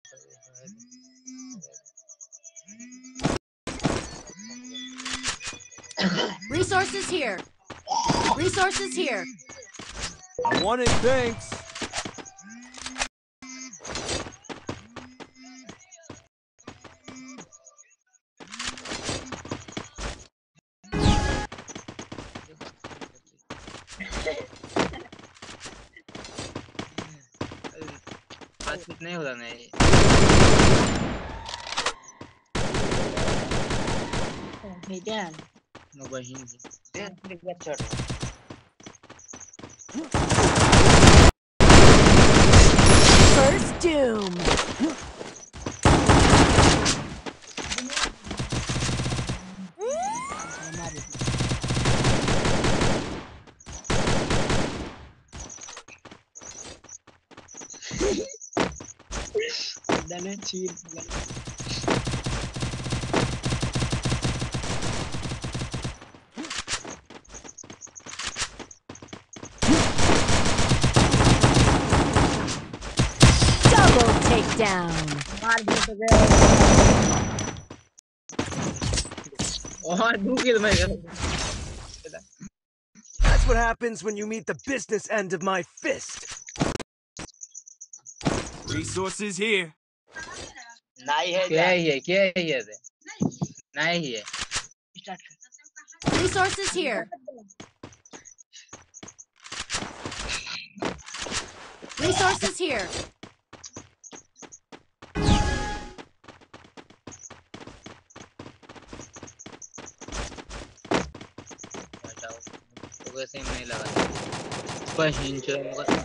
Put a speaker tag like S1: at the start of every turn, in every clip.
S1: Resources here. Resources here.
S2: I want it, thanks.
S3: बातचीत नहीं होता नहीं
S4: Medan.
S3: मैं बहिन थी
S1: First doom.
S4: Dana cheer.
S1: Double takedown.
S4: मार दिया तो गए
S3: और दूसरी तो मैं
S2: That's what happens when you meet the business end of my fist. Resources here.
S3: नहीं है क्या है ये नहीं है
S4: स्टार्ट कर
S1: Resources here. Resources here.
S3: तो वैसे ही नहीं लगा बहिन जो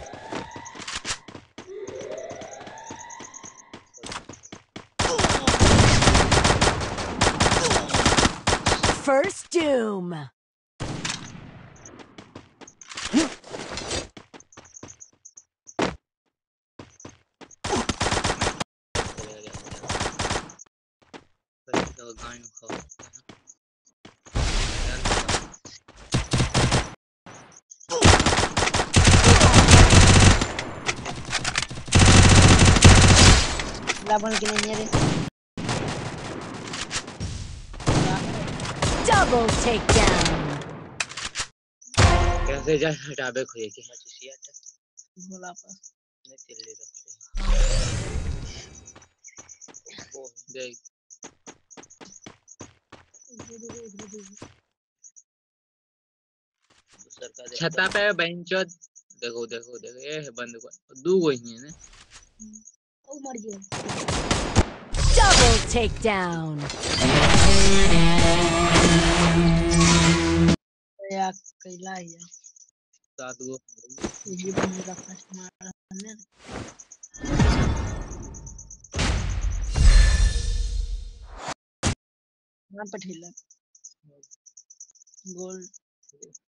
S1: First doom.
S4: लाबन के नहीं मेरे
S1: Double takedown.
S3: कैसे जा हटाबे खोए की
S4: बोला पास
S3: नहीं तिल्ली रख वो देख छता पे बेंचो देखो देखो देखो ये है बंद को दो गई है ना
S4: ओ मर गया
S1: Double takedown.
S4: या कैला है
S3: सात गो
S4: ये बंद का फर्स्ट मारने ना पठेला गोल